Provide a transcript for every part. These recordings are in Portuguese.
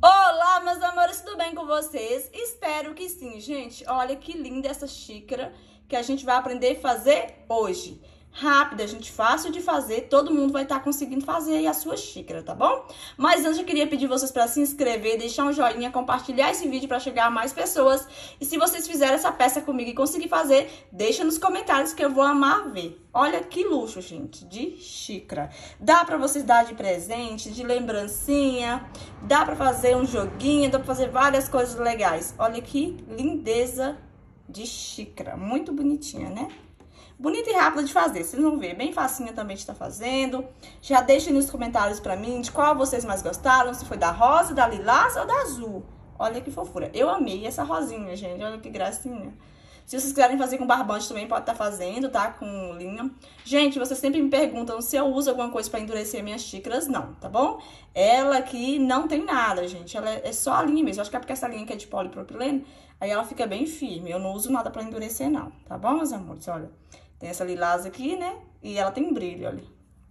Olá, meus amores, tudo bem com vocês? Espero que sim, gente. Olha que linda essa xícara que a gente vai aprender a fazer hoje. Rápida, gente, fácil de fazer, todo mundo vai estar conseguindo fazer aí a sua xícara, tá bom? Mas antes eu queria pedir vocês para se inscrever, deixar um joinha, compartilhar esse vídeo para chegar a mais pessoas. E se vocês fizerem essa peça comigo e conseguir fazer, deixa nos comentários que eu vou amar ver. Olha que luxo, gente, de xícara. Dá para vocês dar de presente, de lembrancinha, dá para fazer um joguinho, dá para fazer várias coisas legais. Olha que lindeza de xícara, muito bonitinha, né? Bonita e rápida de fazer, vocês vão ver, bem facinha também de estar fazendo. Já deixem nos comentários pra mim de qual vocês mais gostaram, se foi da rosa, da lilás ou da azul. Olha que fofura, eu amei essa rosinha, gente, olha que gracinha. Se vocês quiserem fazer com barbante também, pode estar fazendo, tá? Com linha. Gente, vocês sempre me perguntam se eu uso alguma coisa pra endurecer minhas xícaras, não, tá bom? Ela aqui não tem nada, gente, ela é só a linha mesmo. Acho que é porque essa linha aqui é de polipropileno, aí ela fica bem firme. Eu não uso nada pra endurecer, não, tá bom, meus amores? Olha. Tem essa lilás aqui, né? E ela tem brilho, olha.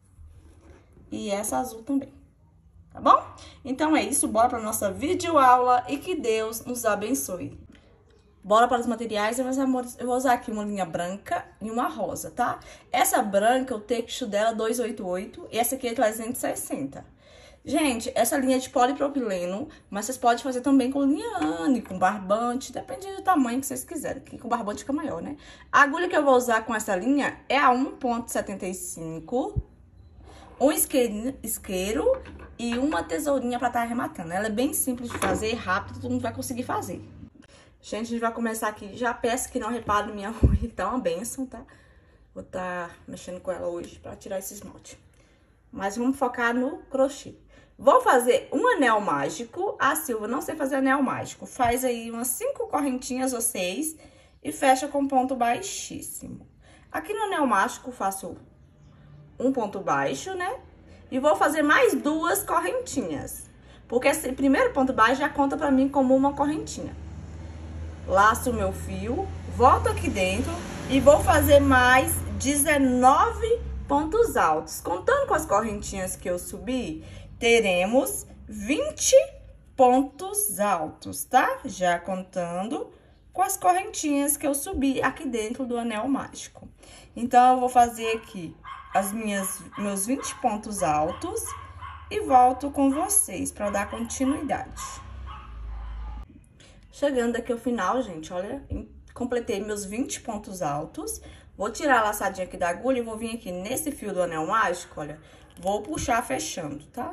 E essa azul também, tá bom? Então é isso, bora pra nossa videoaula e que Deus nos abençoe. Bora para os materiais, meus amores. Eu vou usar aqui uma linha branca e uma rosa, tá? Essa branca, o texto dela é 288 e essa aqui é 360. Gente, essa linha é de polipropileno, mas vocês podem fazer também com linha Anne, com barbante, depende do tamanho que vocês quiserem, que com barbante fica maior, né? A agulha que eu vou usar com essa linha é a 1,75, um isqueiro e uma tesourinha pra estar arrematando. Ela é bem simples de fazer, rápido, todo mundo vai conseguir fazer. Gente, a gente vai começar aqui, já peço que não repare minha unha, tá uma bênção, tá? Vou estar mexendo com ela hoje pra tirar esse esmalte. Mas vamos focar no crochê. Vou fazer um anel mágico. A Silva não sei fazer anel mágico. Faz aí umas 5 correntinhas ou 6 e fecha com ponto baixíssimo. Aqui no anel mágico faço um ponto baixo, né? E vou fazer mais 2 correntinhas. Porque esse primeiro ponto baixo já conta pra mim como uma correntinha. Laço o meu fio, volto aqui dentro e vou fazer mais 19 pontos altos. Contando com as correntinhas que eu subi, teremos 20 pontos altos, tá? Já contando com as correntinhas que eu subi aqui dentro do anel mágico. Então, eu vou fazer aqui meus 20 pontos altos e volto com vocês para dar continuidade. Chegando aqui ao final, gente, olha, completei meus 20 pontos altos. Vou tirar a laçadinha aqui da agulha e vou vir aqui nesse fio do anel mágico, olha. Vou puxar fechando, tá?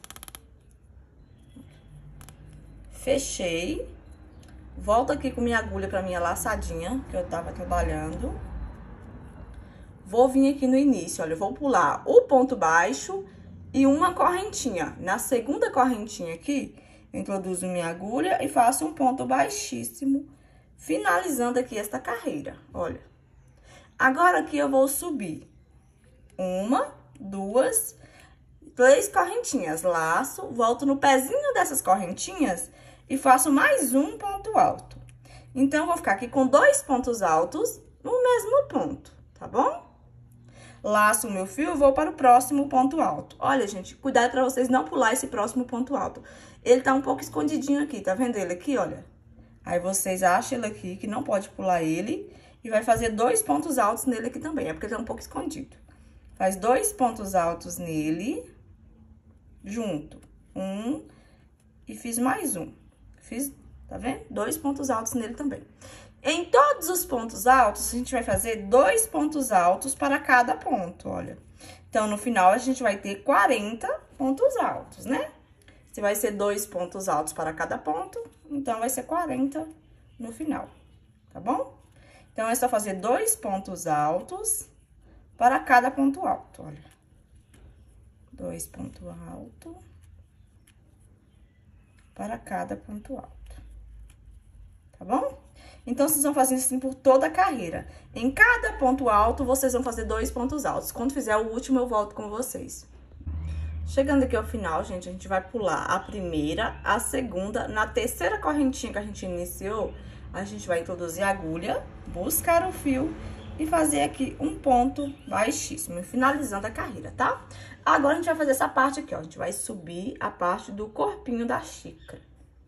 Fechei. Volto aqui com minha agulha pra minha laçadinha, que eu tava trabalhando. Vou vir aqui no início, olha, eu vou pular o ponto baixo e uma correntinha. Na segunda correntinha aqui, eu introduzo minha agulha e faço um ponto baixíssimo, finalizando aqui esta carreira, olha. Agora, aqui eu vou subir 1, 2, 3 correntinhas, laço, volto no pezinho dessas correntinhas e faço mais um ponto alto. Então, eu vou ficar aqui com 2 pontos altos no mesmo ponto, tá bom? Laço o meu fio e vou para o próximo ponto alto. Olha, gente, cuidado para vocês não pular esse próximo ponto alto. Ele tá um pouco escondidinho aqui, tá vendo ele aqui, olha? Aí, vocês acham ele aqui, que não pode pular ele. E vai fazer 2 pontos altos nele aqui também, é porque ele tá um pouco escondido. Faz 2 pontos altos nele, junto. E fiz mais um. Fiz, tá vendo? 2 pontos altos nele também. Em todos os pontos altos, a gente vai fazer 2 pontos altos para cada ponto, olha. Então, no final, a gente vai ter 40 pontos altos, né? Se vai ser 2 pontos altos para cada ponto, então vai ser 40 no final, tá bom? Então, é só fazer 2 pontos altos para cada ponto alto, olha. 2 pontos altos para cada ponto alto, tá bom? Então, vocês vão fazer assim por toda a carreira. Em cada ponto alto, vocês vão fazer 2 pontos altos. Quando fizer o último, eu volto com vocês. Chegando aqui ao final, gente, a gente vai pular a primeira, a segunda, na terceira correntinha que a gente iniciou, a gente vai introduzir a agulha, buscar o fio e fazer aqui um ponto baixíssimo, finalizando a carreira, tá? Agora, a gente vai fazer essa parte aqui, ó. A gente vai subir a parte do corpinho da xícara.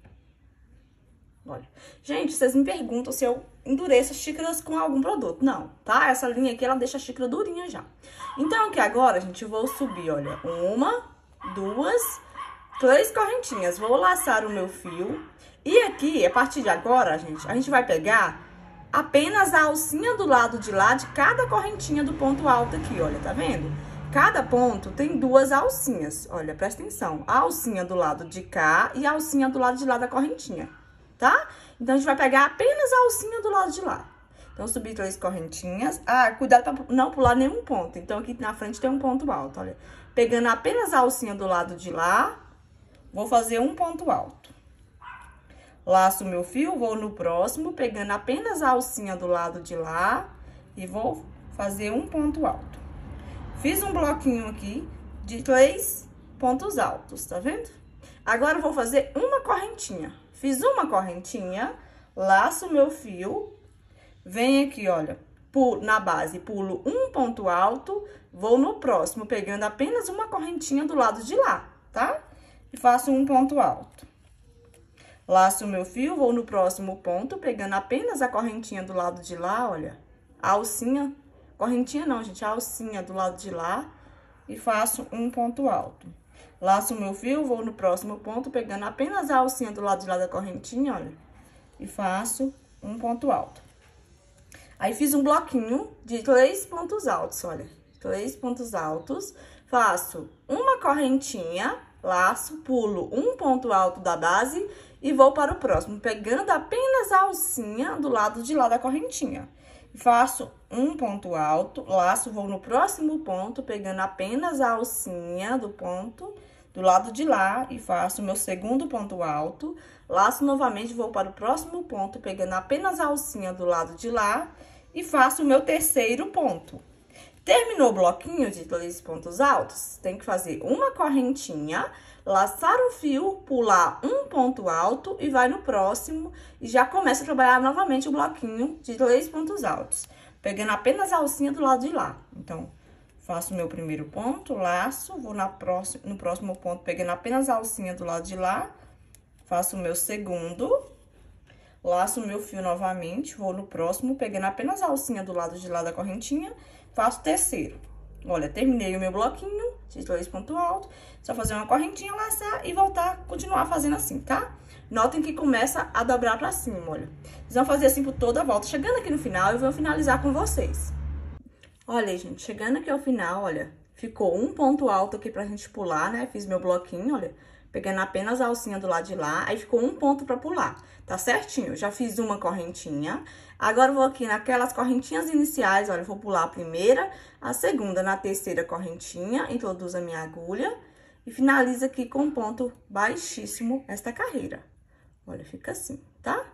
Olha. Gente, vocês me perguntam se eu endureço as xícaras com algum produto. Não, tá? Essa linha aqui, ela deixa a xícara durinha já. Então, aqui agora, gente, eu vou subir, olha, 1, 2, 3 correntinhas. Vou laçar o meu fio. E aqui, a partir de agora, gente, a gente vai pegar apenas a alcinha do lado de lá de cada correntinha do ponto alto aqui, olha, tá vendo? Cada ponto tem 2 alcinhas, olha, presta atenção. A alcinha do lado de cá e a alcinha do lado de lá da correntinha, tá? Então, a gente vai pegar apenas a alcinha do lado de lá. Então, subir 3 correntinhas. Ah, cuidado pra não pular nenhum ponto. Então, aqui na frente tem um ponto alto, olha. Pegando apenas a alcinha do lado de lá, vou fazer um ponto alto. Laço meu fio, vou no próximo, pegando apenas a alcinha do lado de lá e vou fazer um ponto alto. Fiz um bloquinho aqui de 3 pontos altos, tá vendo? Agora, eu vou fazer uma correntinha. Fiz uma correntinha, laço meu fio, venho aqui, olha, na base, pulo um ponto alto, vou no próximo, pegando apenas uma correntinha do lado de lá, tá? E faço um ponto alto. Laço o meu fio, vou no próximo ponto, pegando apenas a correntinha do lado de lá, olha, a alcinha, correntinha não, gente, a alcinha do lado de lá, e faço um ponto alto. Laço o meu fio, vou no próximo ponto, pegando apenas a alcinha do lado de lá da correntinha, olha, e faço um ponto alto. Aí, fiz um bloquinho de 3 pontos altos, olha, 3 pontos altos, faço uma correntinha, laço, pulo um ponto alto da base e vou para o próximo, pegando apenas a alcinha do lado de lá da correntinha. Faço um ponto alto, laço, vou no próximo ponto, pegando apenas a alcinha do ponto do lado de lá e faço o meu segundo ponto alto, laço novamente, vou para o próximo ponto, pegando apenas a alcinha do lado de lá e faço o meu terceiro ponto. Terminou o bloquinho de 3 pontos altos, tem que fazer uma correntinha, laçar o fio, pular um ponto alto e vai no próximo e já começa a trabalhar novamente o bloquinho de 3 pontos altos, pegando apenas a alcinha do lado de lá. Então, faço o meu primeiro ponto, laço, vou no próximo ponto, pegando apenas a alcinha do lado de lá, faço o meu segundo, laço o meu fio novamente, vou no próximo, pegando apenas a alcinha do lado de lá da correntinha, faço o terceiro. Olha, terminei o meu bloquinho de 3 pontos altos, só fazer uma correntinha, laçar e voltar, continuar fazendo assim, tá? Notem que começa a dobrar pra cima, olha. Vocês vão fazer assim por toda a volta. Chegando aqui no final, eu vou finalizar com vocês. Olha, gente, chegando aqui ao final, olha, ficou um ponto alto aqui pra gente pular, né? Fiz meu bloquinho, olha, pegando apenas a alcinha do lado de lá, aí ficou um ponto pra pular, tá certinho? Já fiz uma correntinha, agora eu vou aqui naquelas correntinhas iniciais, olha, eu vou pular a primeira, a segunda, na terceira correntinha, introduzo a minha agulha e finalizo aqui com um ponto baixíssimo esta carreira. Olha, fica assim, tá?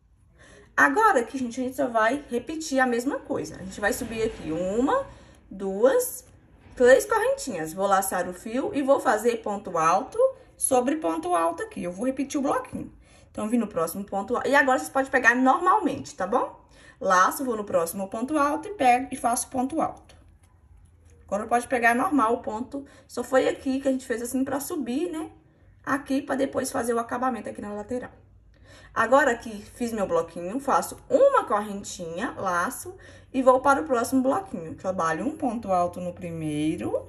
Agora aqui, gente, a gente só vai repetir a mesma coisa. A gente vai subir aqui 1, 2, 3 correntinhas. Vou laçar o fio e vou fazer ponto alto sobre ponto alto aqui. Eu vou repetir o bloquinho. Então, vim no próximo ponto alto. E agora, vocês podem pegar normalmente, tá bom? Laço, vou no próximo ponto alto e pego e faço ponto alto. Agora, pode pegar normal o ponto. Só foi aqui que a gente fez assim pra subir, né? Aqui, pra depois fazer o acabamento aqui na lateral. Agora, aqui, fiz meu bloquinho, faço uma correntinha, laço e vou para o próximo bloquinho. Trabalho um ponto alto no primeiro,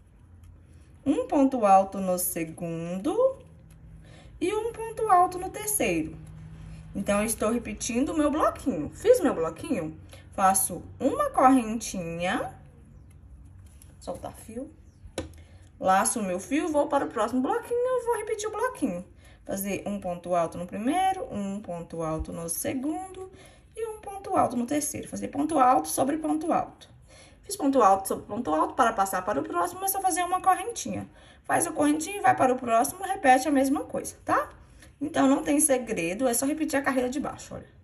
um ponto alto no segundo e um ponto alto no terceiro. Então, eu estou repetindo o meu bloquinho. Fiz meu bloquinho, faço uma correntinha, soltar fio, laço o meu fio, vou para o próximo bloquinho e vou repetir o bloquinho. Fazer um ponto alto no primeiro, um ponto alto no segundo e um ponto alto no terceiro. Fazer ponto alto sobre ponto alto. Fiz ponto alto sobre ponto alto para passar para o próximo, é só fazer uma correntinha. Faz a correntinha e vai para o próximo, repete a mesma coisa, tá? Então, não tem segredo, é só repetir a carreira de baixo, olha.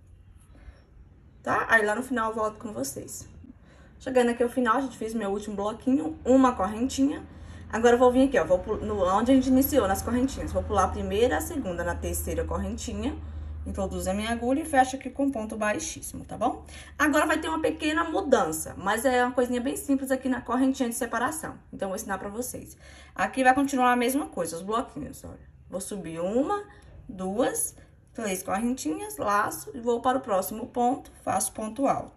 Tá? Aí, lá no final, eu volto com vocês. Chegando aqui ao final, a gente fez meu último bloquinho, uma correntinha. Agora, eu vou vir aqui, ó, onde a gente iniciou, nas correntinhas. Vou pular a primeira, a segunda na terceira correntinha Introduz a minha agulha e fecho aqui com ponto baixíssimo, tá bom? Agora vai ter uma pequena mudança, mas é uma coisinha bem simples aqui na correntinha de separação. Então, vou ensinar pra vocês. Aqui vai continuar a mesma coisa, os bloquinhos, olha. Vou subir 1, 2, 3 correntinhas, laço e vou para o próximo ponto, faço ponto alto.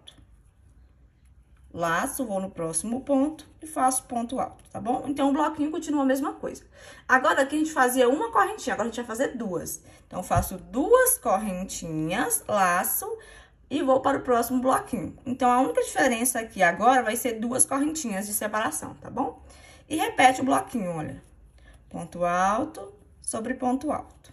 Laço, vou no próximo ponto e faço ponto alto, tá bom? Então, o bloquinho continua a mesma coisa. Agora, aqui a gente fazia uma correntinha, agora a gente vai fazer duas. Então, faço 2 correntinhas, laço e vou para o próximo bloquinho. Então, a única diferença aqui agora vai ser 2 correntinhas de separação, tá bom? E repete o bloquinho, olha. Ponto alto sobre ponto alto.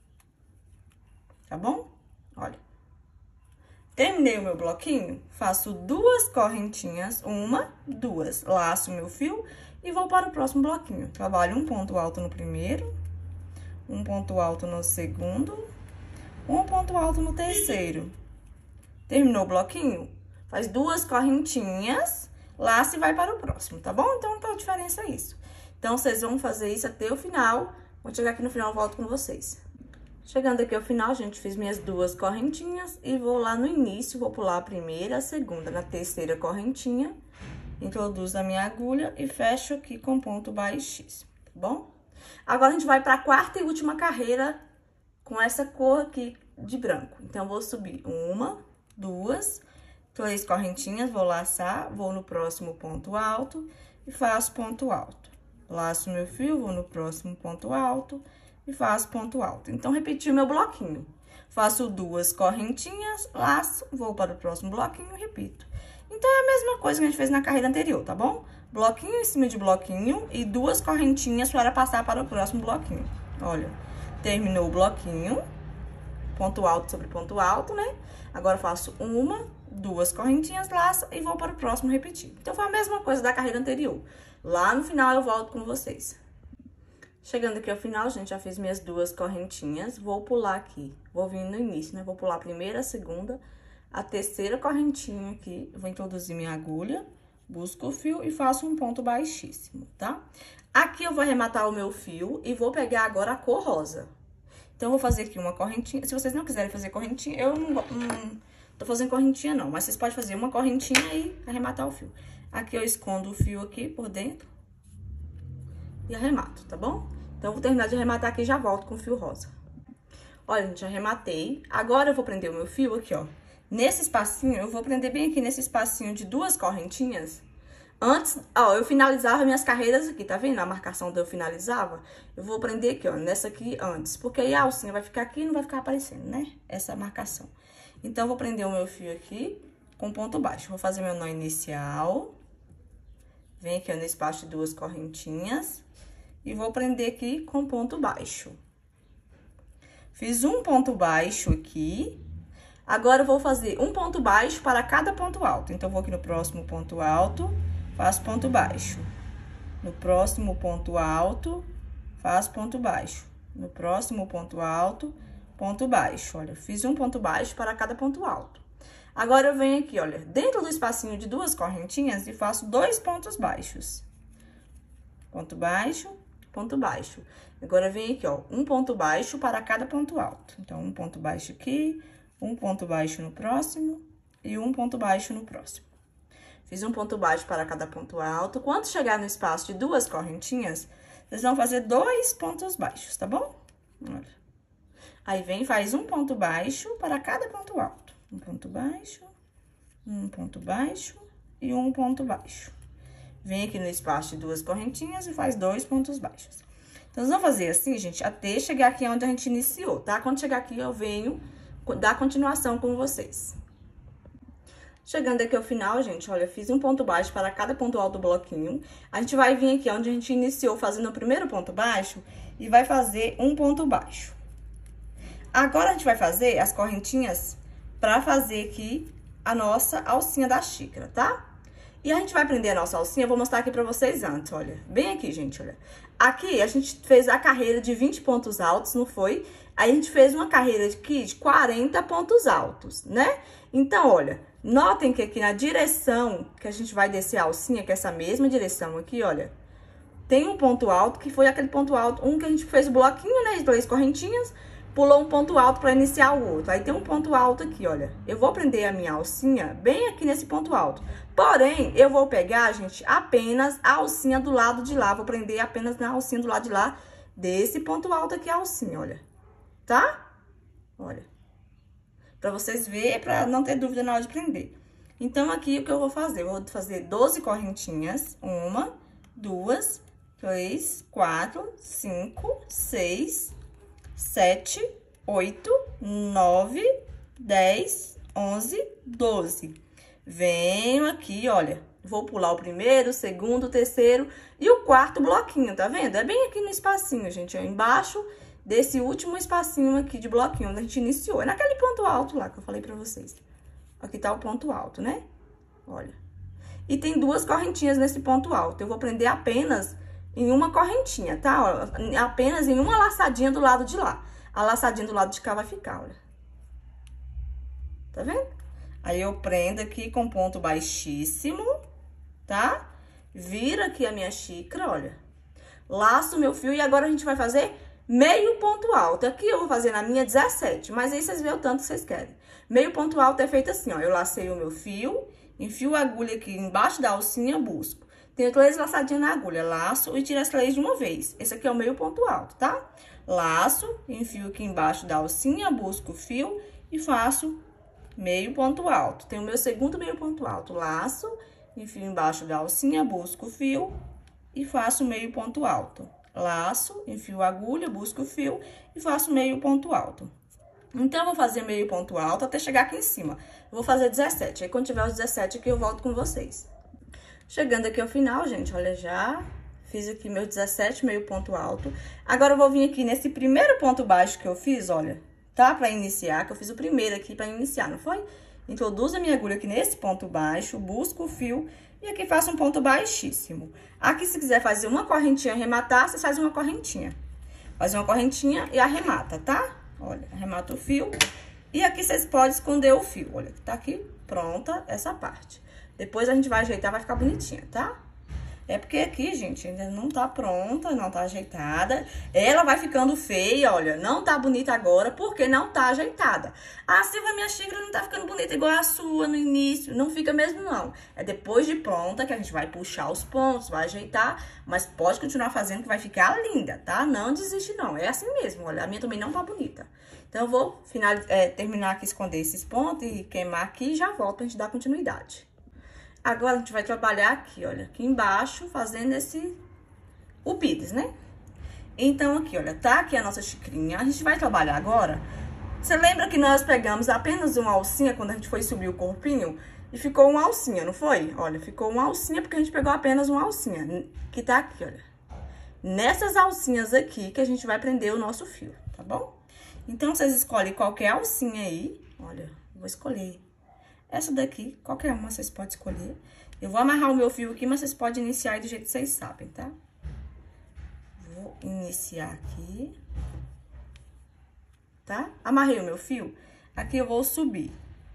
Tá bom? Olha. Terminei o meu bloquinho, faço 2 correntinhas, 1, 2, laço meu fio e vou para o próximo bloquinho. Trabalho um ponto alto no primeiro, um ponto alto no segundo, um ponto alto no terceiro. Terminou o bloquinho? Faz 2 correntinhas, laço e vai para o próximo, tá bom? Então, a diferença é isso. Então, vocês vão fazer isso até o final. Quando chegar aqui no final, eu volto com vocês. Chegando aqui ao final, gente, fiz minhas 2 correntinhas e vou lá no início, vou pular a primeira, a segunda, na terceira correntinha, introduzo a minha agulha e fecho aqui com ponto baixíssimo, tá bom? Agora, a gente vai para a quarta e última carreira com essa cor aqui de branco. Então, vou subir 1, 2, 3 correntinhas, vou laçar, vou no próximo ponto alto e faço ponto alto. Laço meu fio, vou no próximo ponto alto e faço ponto alto. Então, repeti o meu bloquinho. Faço 2 correntinhas, laço, vou para o próximo bloquinho e repito. Então, é a mesma coisa que a gente fez na carreira anterior, tá bom? Bloquinho em cima de bloquinho e 2 correntinhas para passar para o próximo bloquinho. Olha, terminou o bloquinho, ponto alto sobre ponto alto, né? Agora, faço 1, 2 correntinhas, laço e vou para o próximo repetir. Então, foi a mesma coisa da carreira anterior. Lá no final, eu volto com vocês. Chegando aqui ao final, gente, já fiz minhas 2 correntinhas, vou pular aqui, vou vir no início, né? Vou pular a primeira, a segunda, a terceira correntinha aqui, vou introduzir minha agulha, busco o fio e faço um ponto baixíssimo, tá? Aqui eu vou arrematar o meu fio e vou pegar agora a cor rosa. Então, eu vou fazer aqui uma correntinha, se vocês não quiserem fazer correntinha, eu não tô fazendo correntinha não, mas vocês podem fazer uma correntinha e arrematar o fio. Aqui eu escondo o fio aqui por dentro e arremato, tá bom? Então, eu vou terminar de arrematar aqui e já volto com o fio rosa. Olha, gente, arrematei. Agora, eu vou prender o meu fio aqui, ó. Nesse espacinho, eu vou prender bem aqui nesse espacinho de 2 correntinhas. Antes, ó, eu finalizava minhas carreiras aqui, tá vendo? A marcação de eu finalizava. Eu vou prender aqui, ó, nessa aqui antes. Porque aí a alcinha vai ficar aqui e não vai ficar aparecendo, né? Essa marcação. Então, eu vou prender o meu fio aqui com ponto baixo. Vou fazer meu nó inicial. Vem aqui, ó, no espaço de 2 correntinhas. E vou prender aqui com ponto baixo. Fiz um ponto baixo aqui. Agora, eu vou fazer um ponto baixo para cada ponto alto. Então, eu vou aqui no próximo ponto alto, faço ponto baixo. No próximo ponto alto, faço ponto baixo. No próximo ponto alto, ponto baixo. Olha, fiz um ponto baixo para cada ponto alto. Agora, eu venho aqui, olha, dentro do espacinho de 2 correntinhas e faço 2 pontos baixos. Ponto baixo, ponto baixo. Agora, vem aqui, ó, um ponto baixo para cada ponto alto. Então, um ponto baixo aqui, um ponto baixo no próximo e um ponto baixo no próximo. Fiz um ponto baixo para cada ponto alto. Quando chegar no espaço de 2 correntinhas, vocês vão fazer 2 pontos baixos, tá bom? Olha. Aí, vem, faz um ponto baixo para cada ponto alto. Um ponto baixo e um ponto baixo. Vem aqui no espaço de 2 correntinhas e faz 2 pontos baixos. Então, nós vamos fazer assim, gente, até chegar aqui onde a gente iniciou, tá? Quando chegar aqui, eu venho dar continuação com vocês. Chegando aqui ao final, gente, olha, fiz um ponto baixo para cada ponto alto do bloquinho. A gente vai vir aqui onde a gente iniciou fazendo o primeiro ponto baixo e vai fazer um ponto baixo. Agora, a gente vai fazer as correntinhas para fazer aqui a nossa alcinha da xícara, tá? E a gente vai prender a nossa alcinha, eu vou mostrar aqui pra vocês antes, olha. Bem aqui, gente, olha. Aqui, a gente fez a carreira de 20 pontos altos, não foi? Aí, a gente fez uma carreira aqui de 40 pontos altos, né? Então, olha, notem que aqui na direção que a gente vai descer a alcinha, que é essa mesma direção aqui, olha. Tem um ponto alto, que foi aquele ponto alto, um que a gente fez o bloquinho, né, de 2 correntinhas. pulou um ponto alto para iniciar o outro. Aí tem um ponto alto aqui, olha. Eu vou prender a minha alcinha bem aqui nesse ponto alto. Porém, eu vou pegar, gente, apenas a alcinha do lado de lá. Vou prender apenas na alcinha do lado de lá desse ponto alto aqui a alcinha, olha. Tá? Olha. Pra vocês verem, pra não ter dúvida na hora de prender. Então, aqui, o que eu vou fazer? Eu vou fazer 12 correntinhas. 1, 2, 3, 4, 5, 6, 7, 8, 9, 10, 11, 12. Venho aqui, olha. Vou pular o primeiro, o segundo, o terceiro e o quarto bloquinho, tá vendo? É bem aqui no espacinho, gente, ó, embaixo desse último espacinho aqui de bloquinho, onde a gente iniciou. É naquele ponto alto lá que eu falei pra vocês. Aqui tá o ponto alto, né? Olha. E tem 2 correntinhas nesse ponto alto. Eu vou prender apenas em uma correntinha, tá? Ó, apenas em uma laçadinha do lado de lá. A laçadinha do lado de cá vai ficar, olha. Tá vendo? Aí, eu prendo aqui com ponto baixíssimo, tá? Viro aqui a minha xícara, olha. Laço o meu fio e agora a gente vai fazer meio ponto alto. Aqui eu vou fazer na minha 17, mas aí vocês veem o tanto que vocês querem. Meio ponto alto é feito assim, ó. Eu lacei o meu fio, enfio a agulha aqui embaixo da alcinha, busco. Tenho 3 laçadinhas na agulha, laço e tiro as 3 de uma vez. Esse aqui é o meio ponto alto, tá? Laço, enfio aqui embaixo da alcinha, busco o fio e faço meio ponto alto. Tem o meu segundo meio ponto alto. Laço, enfio embaixo da alcinha, busco o fio e faço meio ponto alto. Laço, enfio a agulha, busco o fio e faço meio ponto alto. Então, eu vou fazer meio ponto alto até chegar aqui em cima. Eu vou fazer 17. Aí, quando tiver os 17 aqui, eu volto com vocês. Chegando aqui ao final, gente, olha, já fiz aqui meu 17, meio ponto alto. Agora, eu vou vir aqui nesse primeiro ponto baixo que eu fiz, olha, tá? Pra iniciar, que eu fiz o primeiro aqui pra iniciar, não foi? Introduzo a minha agulha aqui nesse ponto baixo, busco o fio e aqui faço um ponto baixíssimo. Aqui, se quiser fazer uma correntinha, arrematar, você faz uma correntinha. Faz uma correntinha e arremata, tá? Olha, arremata o fio. E aqui vocês podem esconder o fio, olha, tá aqui pronta essa parte. Depois a gente vai ajeitar, vai ficar bonitinha, tá? É porque aqui, gente, ainda não tá pronta, não tá ajeitada. Ela vai ficando feia, olha, não tá bonita agora porque não tá ajeitada. Ah, Silvia, minha xícara não tá ficando bonita igual a sua no início. Não fica mesmo, não. É depois de pronta que a gente vai puxar os pontos, vai ajeitar, mas pode continuar fazendo que vai ficar linda, tá? Não desiste, não. É assim mesmo, olha, a minha também não tá bonita. Então, eu vou terminar aqui, esconder esses pontos e queimar aqui e já volto pra gente dar continuidade. Agora, a gente vai trabalhar aqui, olha, aqui embaixo, fazendo o pires, né? Então, aqui, olha, tá aqui a nossa xicrinha. A gente vai trabalhar agora. Você lembra que nós pegamos apenas uma alcinha quando a gente foi subir o corpinho? E ficou uma alcinha, não foi? Olha, ficou uma alcinha porque a gente pegou apenas uma alcinha, que tá aqui, olha. Nessas alcinhas aqui que a gente vai prender o nosso fio, tá bom? Então, vocês escolhem qualquer alcinha aí. Olha, vou escolher essa daqui, qualquer uma vocês podem escolher. Eu vou amarrar o meu fio aqui, mas vocês podem iniciar aí do jeito que vocês sabem, tá? Vou iniciar aqui. Tá? Amarrei o meu fio. Aqui eu vou subir.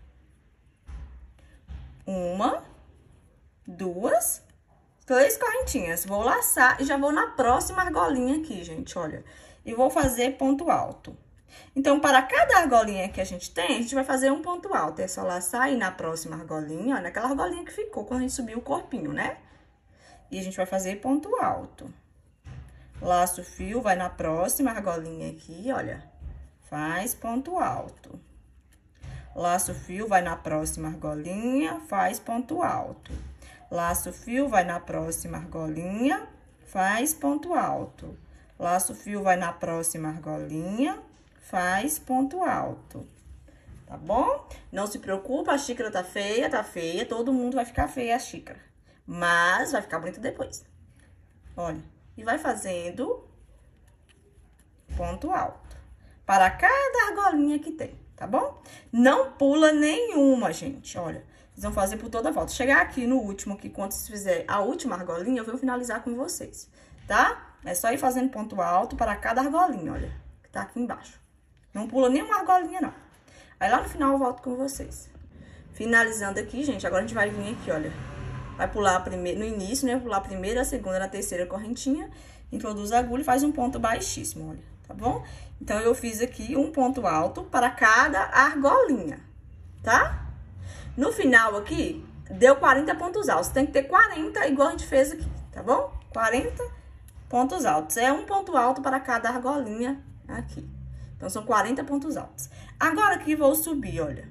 1, 2, 3 correntinhas. Vou laçar e já vou na próxima argolinha aqui, gente, olha. E vou fazer ponto alto. Então, para cada argolinha que a gente tem, a gente vai fazer um ponto alto. É só laçar e ir na próxima argolinha, ó, naquela argolinha que ficou quando a gente subiu o corpinho, né? E a gente vai fazer ponto alto. Laço o fio, vai na próxima argolinha aqui, olha. Faz ponto alto. Laço o fio, vai na próxima argolinha, faz ponto alto. Laço o fio, vai na próxima argolinha, faz ponto alto. Laço o fio, vai na próxima argolinha, faz ponto alto, tá bom? Não se preocupa, a xícara tá feia, todo mundo vai ficar feia a xícara. Mas vai ficar bonita depois. Olha, e vai fazendo ponto alto para cada argolinha que tem, tá bom? Não pula nenhuma, gente, olha. Vocês vão fazer por toda a volta. Chegar aqui no último, que quando vocês fizerem a última argolinha, eu vou finalizar com vocês, tá? É só ir fazendo ponto alto para cada argolinha, olha, que tá aqui embaixo. Não pula nenhuma argolinha, não. Aí, lá no final, eu volto com vocês. Finalizando aqui, gente, agora a gente vai vir aqui, olha. Vai pular a primeira, no início, né? Pular a primeira, a segunda, a terceira correntinha. Introduz a agulha e faz um ponto baixíssimo, olha. tá bom? Então, eu fiz aqui um ponto alto para cada argolinha, tá? No final aqui, deu 40 pontos altos. Tem que ter 40, igual a gente fez aqui, tá bom? 40 pontos altos. É um ponto alto para cada argolinha aqui. Então, são 40 pontos altos. Agora, aqui, vou subir, olha.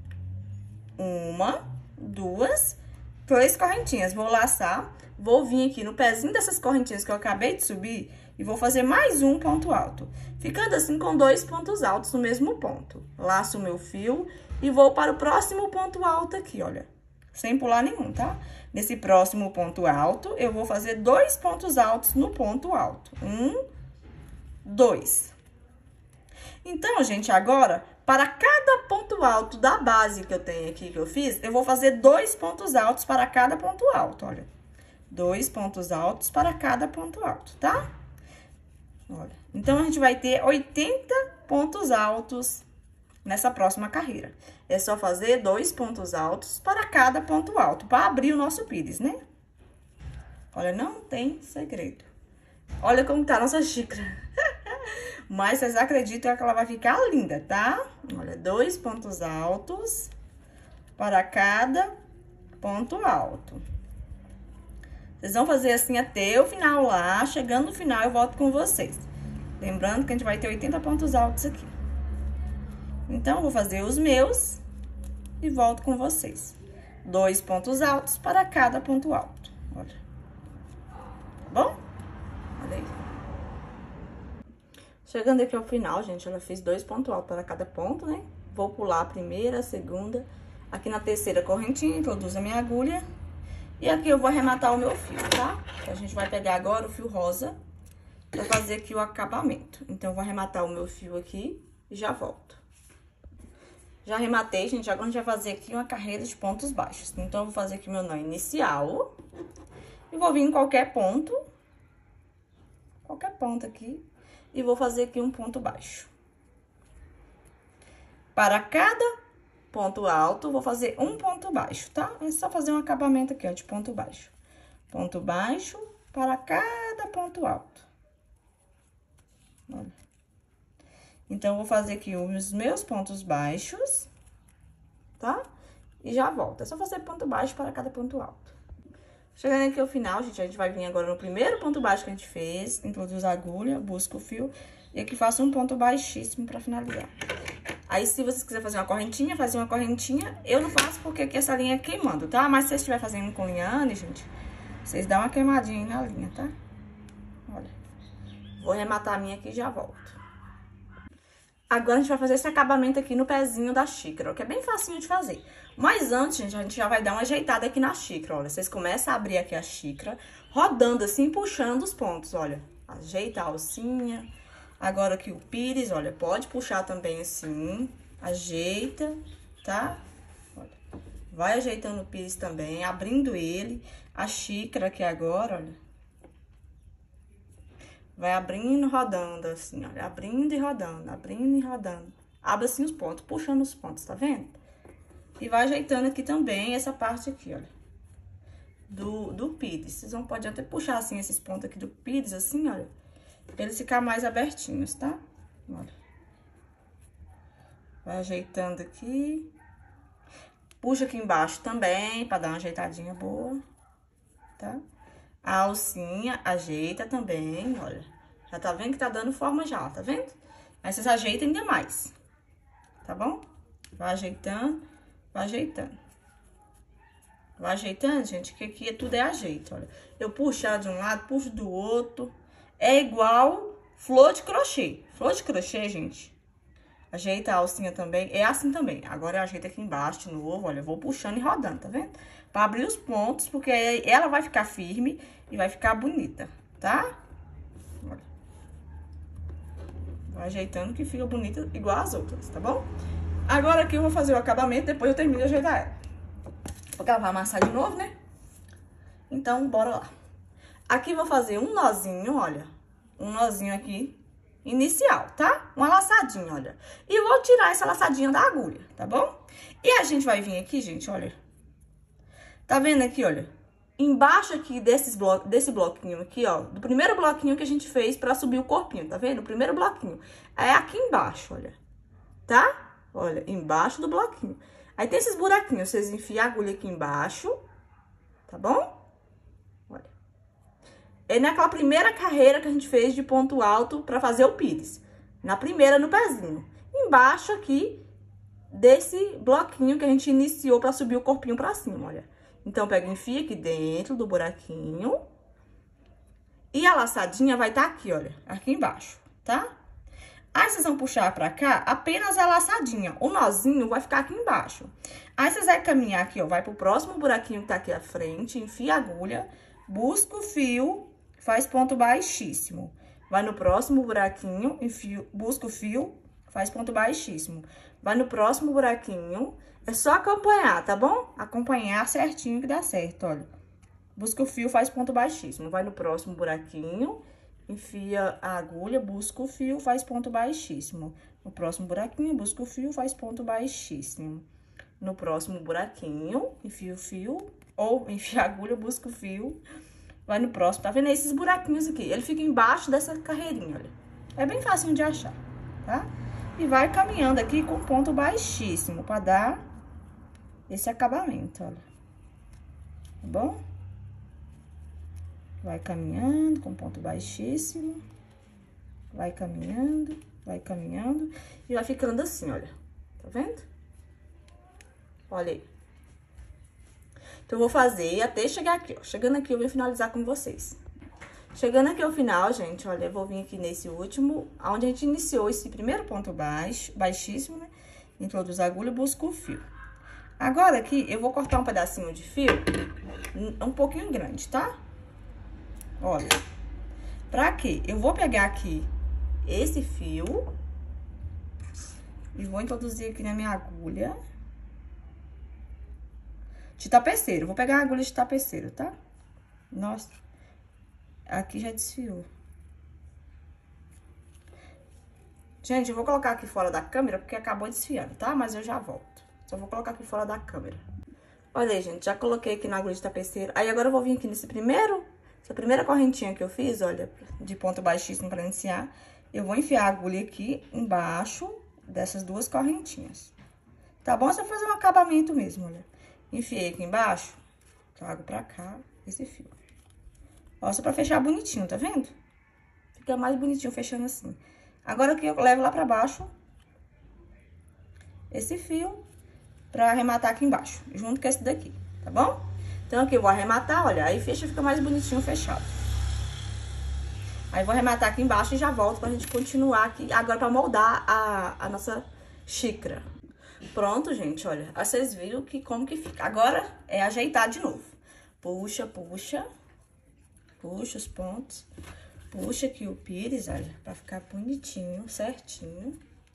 1, 2, 3 correntinhas. Vou laçar, vou vir aqui no pezinho dessas correntinhas que eu acabei de subir e vou fazer mais um ponto alto. Ficando assim com 2 pontos altos no mesmo ponto. Laço o meu fio e vou para o próximo ponto alto aqui, olha. Sem pular nenhum, tá? Nesse próximo ponto alto, eu vou fazer 2 pontos altos no ponto alto. 1, 2. Então, gente, agora, para cada ponto alto da base que eu tenho aqui, que eu fiz, eu vou fazer 2 pontos altos para cada ponto alto, olha. 2 pontos altos para cada ponto alto, tá? Olha. Então, a gente vai ter 80 pontos altos nessa próxima carreira. É só fazer 2 pontos altos para cada ponto alto, para abrir o nosso pires, né? Olha, não tem segredo. Olha como tá a nossa xícara. Mas vocês acreditam que ela vai ficar linda, tá? Olha, 2 pontos altos para cada ponto alto. Vocês vão fazer assim até o final lá. Chegando no final, eu volto com vocês. Lembrando que a gente vai ter 80 pontos altos aqui. Então, eu vou fazer os meus e volto com vocês. 2 pontos altos para cada ponto alto. Olha. Tá bom? Olha aí. Chegando aqui ao final, gente, ela fez 2 pontos altos para cada ponto, né? Vou pular a primeira, a segunda. Aqui na terceira correntinha, introduzo a minha agulha. E aqui eu vou arrematar o meu fio, tá? A gente vai pegar agora o fio rosa pra fazer aqui o acabamento. Então, eu vou arrematar o meu fio aqui e já volto. Já arrematei, gente. Agora a gente vai fazer aqui uma carreira de pontos baixos. Então, eu vou fazer aqui meu nó inicial. E vou vir em qualquer ponto. Qualquer ponto aqui. E vou fazer aqui um ponto baixo. Para cada ponto alto, vou fazer um ponto baixo, tá? É só fazer um acabamento aqui, ó, de ponto baixo. Ponto baixo para cada ponto alto. Olha. Então, eu vou fazer aqui os meus pontos baixos, tá? E já volto. É só fazer ponto baixo para cada ponto alto. Chegando aqui ao final, gente, a gente vai vir agora no primeiro ponto baixo que a gente fez. Introduz a agulha, busca o fio. E aqui faço um ponto baixíssimo para finalizar. Aí, se vocês quiserem fazer uma correntinha, fazer uma correntinha. Eu não faço porque aqui essa linha é queimando, tá? Mas se vocês estiverem fazendo com liane, gente, vocês dão uma queimadinha aí na linha, tá? Olha. Vou arrematar a minha aqui e já volto. Agora, a gente vai fazer esse acabamento aqui no pezinho da xícara, que é bem facinho de fazer. Mas antes, gente, a gente já vai dar uma ajeitada aqui na xícara, olha. Vocês começam a abrir aqui a xícara, rodando assim, puxando os pontos, olha. Ajeita a alcinha. Agora aqui o pires, olha, pode puxar também assim, ajeita, tá? Olha, vai ajeitando o pires também, abrindo ele. A xícara aqui agora, olha. Vai abrindo e rodando assim, olha, abrindo e rodando, abrindo e rodando. Abre assim os pontos, puxando os pontos, tá vendo? E vai ajeitando aqui também essa parte aqui, olha, do pires. Vocês vão pode até puxar assim esses pontos aqui do pires, assim, olha. Pra eles ficarem mais abertinhos, tá? Olha. Vai ajeitando aqui. Puxa aqui embaixo também, pra dar uma ajeitadinha boa, tá? A alcinha, ajeita também, olha. Já tá vendo que tá dando forma já, tá vendo? Aí vocês ajeitam ainda mais, tá bom? Vai ajeitando, vai ajeitando. Vai ajeitando, gente, que aqui tudo é ajeito, olha. Eu puxo ela de um lado, puxo do outro. É igual flor de crochê. Flor de crochê, gente, ajeita a alcinha também, é assim também. Agora eu ajeito aqui embaixo de novo, olha, eu vou puxando e rodando, tá vendo? Pra abrir os pontos, porque aí ela vai ficar firme e vai ficar bonita, tá? Olha. Vai ajeitando que fica bonita igual as outras, tá bom? Agora aqui eu vou fazer o acabamento, depois eu termino de ajeitar ela. Porque ela vai amassar de novo, né? Então, bora lá. Aqui eu vou fazer um nozinho, olha. Um nozinho aqui inicial, tá? Uma laçadinha, olha. E vou tirar essa laçadinha da agulha, tá bom? E a gente vai vir aqui, gente, olha. Tá vendo aqui, olha? embaixo aqui desse bloquinho aqui, ó, do primeiro bloquinho que a gente fez pra subir o corpinho, tá vendo? O primeiro bloquinho. É aqui embaixo, olha, tá? Olha, embaixo do bloquinho. Aí tem esses buraquinhos, vocês enfiam a agulha aqui embaixo, tá bom? Olha. É naquela primeira carreira que a gente fez de ponto alto pra fazer o pires. Na primeira, no pezinho. Embaixo aqui desse bloquinho que a gente iniciou pra subir o corpinho pra cima, olha. Então, pega e enfia aqui dentro do buraquinho. E a laçadinha vai estar aqui, olha, aqui embaixo, tá? Aí, vocês vão puxar pra cá apenas a laçadinha. O nozinho vai ficar aqui embaixo. Aí, vocês vão caminhar aqui, ó, vai pro próximo buraquinho que tá aqui à frente, enfia a agulha, busca o fio, faz ponto baixíssimo. Vai no próximo buraquinho, enfia, busca o fio, faz ponto baixíssimo. Vai no próximo buraquinho, é só acompanhar, tá bom? Acompanhar certinho que dá certo, olha. Busca o fio, faz ponto baixíssimo. Vai no próximo buraquinho, enfia a agulha, busca o fio, faz ponto baixíssimo. No próximo buraquinho, busca o fio, faz ponto baixíssimo. No próximo buraquinho, enfia o fio, ou enfia a agulha, busca o fio. Vai no próximo, tá vendo esses buraquinhos aqui? Ele fica embaixo dessa carreirinha, olha. É bem fácil de achar, tá? E vai caminhando aqui com ponto baixíssimo, pra dar esse acabamento, olha. Tá bom? Vai caminhando com ponto baixíssimo. Vai caminhando e vai ficando assim, olha. Tá vendo? Olha aí. Então, eu vou fazer até chegar aqui, ó. Chegando aqui, eu vou finalizar com vocês. Chegando aqui ao final, gente, olha, eu vou vir aqui nesse último, onde a gente iniciou esse primeiro ponto baixíssimo, né? Introduz a agulha e busca o fio. Agora, aqui, eu vou cortar um pedacinho de fio, um pouquinho grande, tá? Olha. Pra quê? Eu vou pegar aqui esse fio e vou introduzir aqui na minha agulha de tapeceiro. Vou pegar a agulha de tapeceiro, tá? Nossa, aqui já desfiou. Gente, eu vou colocar aqui fora da câmera porque acabou desfiando, tá? Mas eu já volto. Só vou colocar aqui fora da câmera. Olha aí, gente, já coloquei aqui na agulha de tapeceiro. Aí, agora eu vou vir aqui nesse essa primeira correntinha que eu fiz, olha, de ponto baixíssimo pra iniciar. Eu vou enfiar a agulha aqui embaixo dessas duas correntinhas. Tá bom? Só fazer um acabamento mesmo, olha. Enfiei aqui embaixo, trago pra cá esse fio. Ó, só pra fechar bonitinho, tá vendo? Fica mais bonitinho fechando assim. Agora aqui eu levo lá pra baixo esse fio pra arrematar aqui embaixo, junto com esse daqui, tá bom? Então, aqui eu vou arrematar, olha, aí fecha, fica mais bonitinho fechado. Aí, vou arrematar aqui embaixo e já volto pra gente continuar aqui, agora pra moldar a nossa xícara. Pronto, gente, olha, aí vocês viram como que fica. Agora, é ajeitar de novo. Puxa, puxa, puxa os pontos, puxa aqui o pires, olha, pra ficar bonitinho, certinho.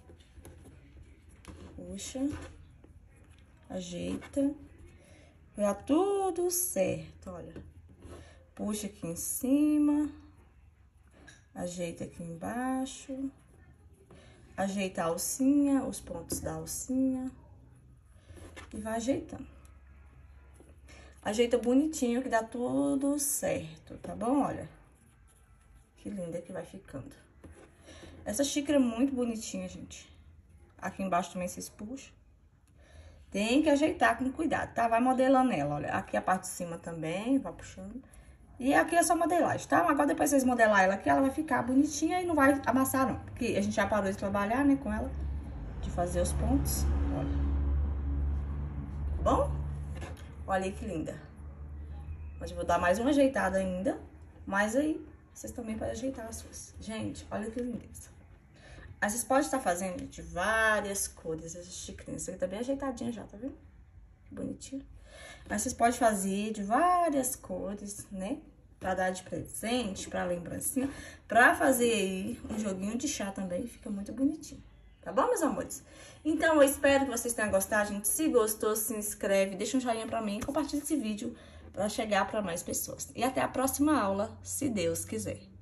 Puxa, ajeita. Vai tudo certo, olha. Puxa aqui em cima. Ajeita aqui embaixo. Ajeita a alcinha, os pontos da alcinha. E vai ajeitando. Ajeita bonitinho que dá tudo certo, tá bom? Olha. Que linda que vai ficando. Essa xícara é muito bonitinha, gente. Aqui embaixo também vocês puxam. Tem que ajeitar com cuidado, tá? Vai modelando ela, olha. Aqui a parte de cima também, vai puxando. E aqui é só modelagem, tá? Agora, depois vocês modelar ela aqui, ela vai ficar bonitinha e não vai amassar, não. Porque a gente já parou de trabalhar, né, com ela. De fazer os pontos, olha. Bom? Olha aí que linda. Mas eu vou dar mais uma ajeitada ainda. Mas aí, vocês também podem ajeitar as suas. Gente, olha que lindeza. Aí, vocês podem estar fazendo de várias cores essas xícaras. Isso aqui tá bem ajeitadinha já, tá vendo? Bonitinho. Mas vocês podem fazer de várias cores, né? Pra dar de presente, pra lembrancinha. Pra fazer aí um joguinho de chá também, fica muito bonitinho. Tá bom, meus amores? Então, eu espero que vocês tenham gostado, gente. Se gostou, se inscreve, deixa um joinha pra mim e compartilha esse vídeo pra chegar pra mais pessoas. E até a próxima aula, se Deus quiser.